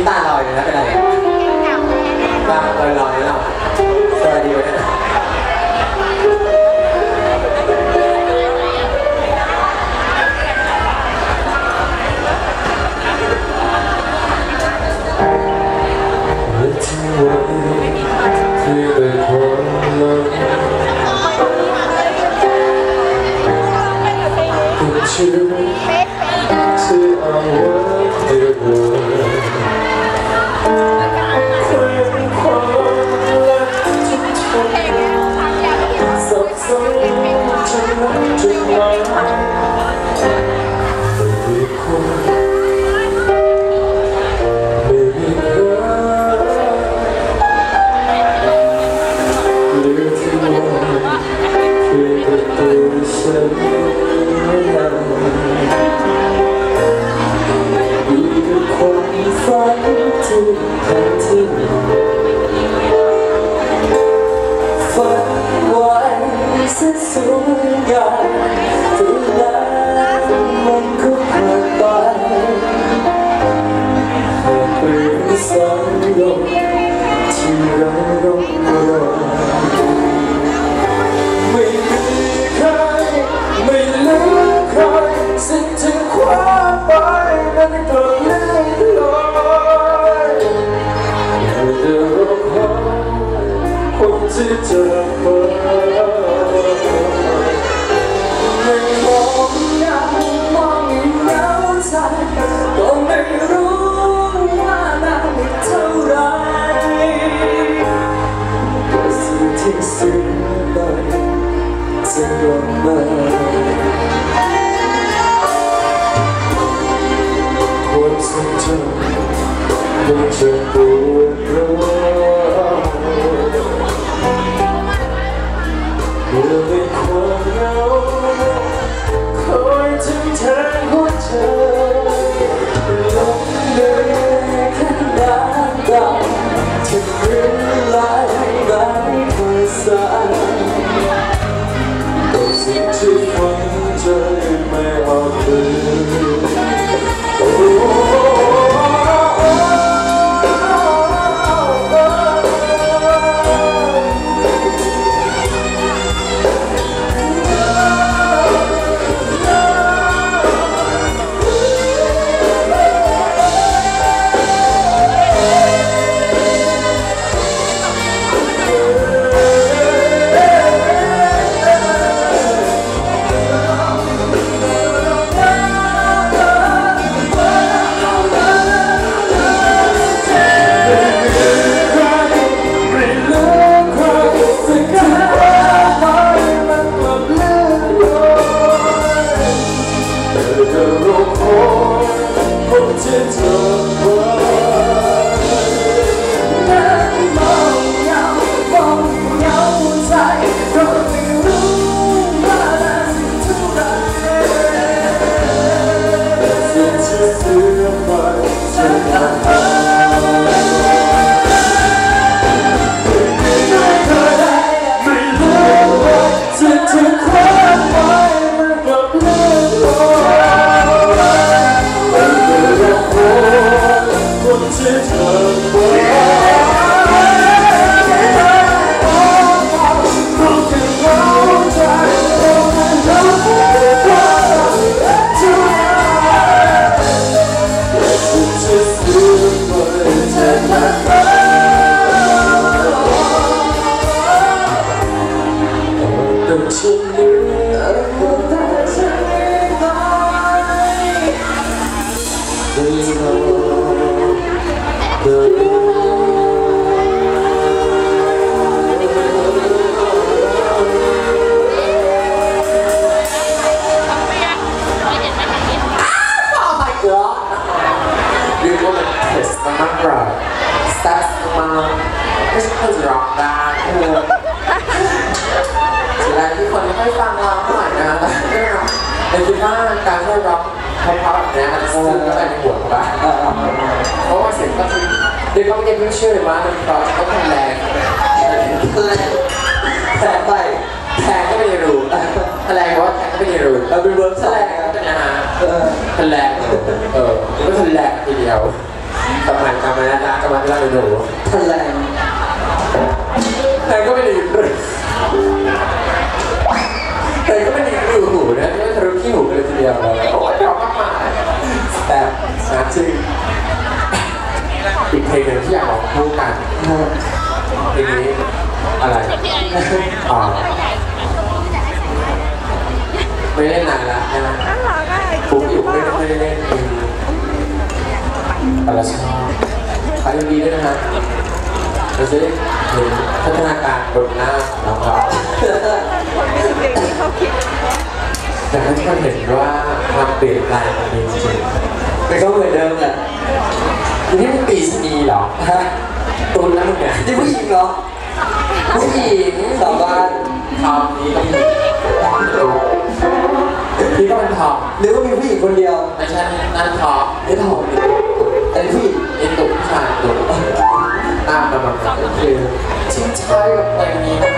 ตาลอยเลยนะเป็นอะไรตาลอยๆแล้วสวัสดีวันนี้ชื่อเอาไว้เดี๋ยวความรักที่เธอสับสนจะรักจะมาไม่มีคนไม่มีใครเหลือที่ว่าเพียงแต่ตัวฉันฝันที่แท้จริงฝันไว้เสียสูงใหญ่แต่แล้วมันก็ผ่านไปหากเป็นสายลมที่เราร้องรอไม่มีใครไม่เหลือใครสิ้นถึงความไปนั้นก็เลื่อนลอยจะรอคอยคนที่จะมาไม่มองยังมองเหงาใจก็ไม่รู้ว่านานเท่าไรแต่สิ่งที่สิ้นไปจะกลับมาความทรงจำมันจะปวดร้าวเมื่อในความเหงาคอยถึงแทนหัวใจลงเดินแค่น้ำตาที่รื้อลายไร้ภาษาแต่สิ่งที่ฝังใจไม่อาจลืมแต่คิดว่าการที่ร้องเพราะๆแบบนี้มันซึ้งเข้าไปในหัวบ้างเพราะว่าเสียงก็คือเด็กก็ไม่ได้ไม่เชื่อเลยว่ามันเพราะก็แข็งแรงแรงไปแทงก็ไม่ได้รู้แรงเพราะว่าแทงก็ไม่ได้รู้เป็นเวิร์กแรงก็เป็นนะฮะแรงก็แรงทีเดียวกำลังนะจ๊ะกำลังหนูทะเลแต่ก็ไม่ได้แต่ก็ไม่ได้ดูหูนะไม่ทะลุขี้หูเลยทีเดียวเลยโอ้ยชอบมากแต่นะจริงอีกเพลงหนึ่งที่อยากร้องคู่กันเพลงนี้อะไรไม่เล่นนานแล้วนะผมอยู่ไม่ได้เล่นเพลงแต่ละชอบไปดีด้วยนะฮะเราจะได้เห็นพัฒนาการบนหน้าของเราแต่ให้ทุกคนเห็นว่าความเปลี่ยนแปลงมันมีจริงแต่ก็เหมือนเดิมแหละนี่มันปีชนีเหรอฮะตุนแล้วมึงเนี่ยนี่ผู้หญิงเหรอผู้หญิงสาวบ้านทอมนี้ต้องมีนี่ก็เป็นทอมหรือว่ามีผู้หญิงคนเดียวไม่ใช่นั่นทอมนี่ทอมไอ้ผู้หญิงไอ้ตุ๊กชายตุ๊กตามมาแบบคือชิ้นชายกับเพลงนี้